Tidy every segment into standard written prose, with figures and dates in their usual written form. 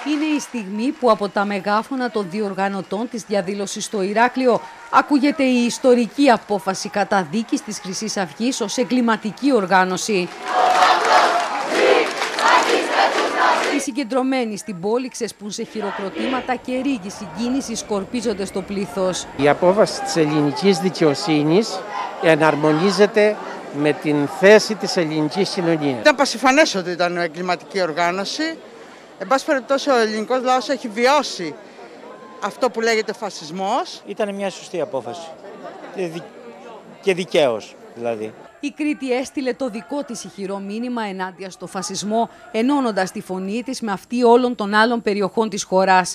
Είναι η στιγμή που από τα μεγάφωνα των διοργανωτών της διαδήλωσης στο Ηράκλειο ακούγεται η ιστορική απόφαση καταδίκης της Χρυσής Αυγής ως εγκληματική οργάνωση. Οι συγκεντρωμένοι στην πόλη ξεσπούν σε χειροκροτήματα και ρίγη συγκίνηση σκορπίζονται στο πλήθος. Η απόφαση της ελληνικής δικαιοσύνης εναρμονίζεται με την θέση της ελληνικής κοινωνίας. Ήταν πασιφανές ότι ήταν εγκληματική οργάνωση. Εν πάση περιπτώσει, ο ελληνικός λαός έχει βιώσει αυτό που λέγεται φασισμός. Ήταν μια σωστή απόφαση και δικαίως δηλαδή. Η Κρήτη έστειλε το δικό της ηχηρό μήνυμα ενάντια στο φασισμό, ενώνοντας τη φωνή της με αυτή όλων των άλλων περιοχών της χώρας.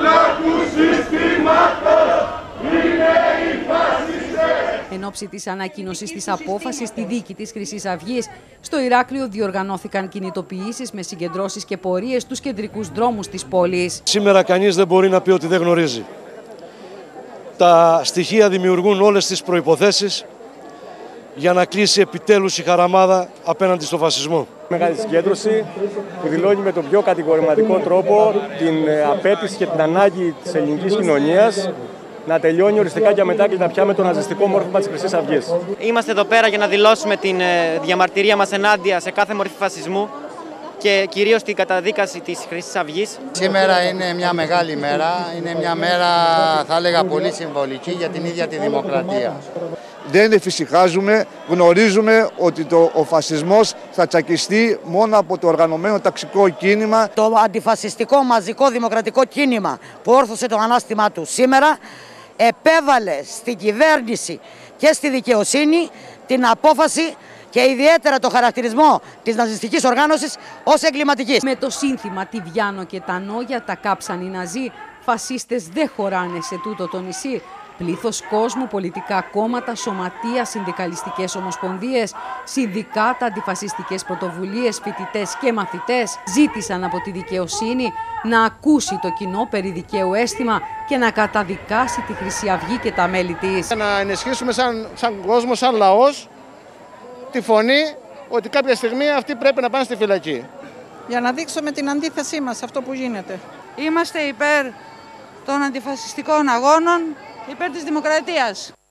Εν ώψη της ανακοίνωσης της απόφασης στη δίκη της Χρυσής Αυγής, στο Ηράκλειο διοργανώθηκαν κινητοποιήσεις με συγκεντρώσεις και πορείες στους κεντρικούς δρόμους της πόλης. Σήμερα κανείς δεν μπορεί να πει ότι δεν γνωρίζει. Τα στοιχεία δημιουργούν όλες τις προϋποθέσεις για να κλείσει επιτέλους η χαραμάδα απέναντι στο φασισμό. Μεγάλη συγκέντρωση που δηλώνει με τον πιο κατηγορηματικό τρόπο την απέτηση και την ανάγκη της ελληνικής κοινωνίας να τελειώνει οριστικά και αμετάκλητα πια με το ναζιστικό μόρφωμα της Χρυσής Αυγής. Είμαστε εδώ πέρα για να δηλώσουμε την διαμαρτυρία μας ενάντια σε κάθε μορφή φασισμού και κυρίως την καταδίκαση της Χρυσής Αυγής. Σήμερα είναι μια μεγάλη μέρα, είναι μια μέρα θα έλεγα πολύ συμβολική για την ίδια τη δημοκρατία. Δεν εφησυχάζουμε, γνωρίζουμε ότι ο φασισμός θα τσακιστεί μόνο από το οργανωμένο ταξικό κίνημα. Το αντιφασιστικό μαζικό δημοκρατικό κίνημα που όρθωσε το ανάστημά του σήμερα επέβαλε στην κυβέρνηση και στη δικαιοσύνη την απόφαση και ιδιαίτερα το χαρακτηρισμό της ναζιστικής οργάνωσης ως εγκληματικής. Με το σύνθημα «Τη Βιάνο και τα Νόγια τα κάψαν οι Ναζί», φασίστες δεν χωράνε σε τούτο το νησί. Πλήθος κόσμου, πολιτικά κόμματα, σωματεία, συνδικαλιστικές ομοσπονδίες, συνδικάτα, αντιφασιστικές πρωτοβουλίες, φοιτητές και μαθητές ζήτησαν από τη δικαιοσύνη να ακούσει το κοινό περί δικαίου αίσθημα και να καταδικάσει τη Χρυσή Αυγή και τα μέλη της. Να ενισχύσουμε σαν κόσμο, σαν λαός, τη φωνή ότι κάποια στιγμή αυτοί πρέπει να πάνε στη φυλακή. Για να δείξουμε την αντίθεσή μας σε αυτό που γίνεται. Είμαστε υπέρ των αντιφασιστικών αγώνων, υπέρ της δημοκρατίας.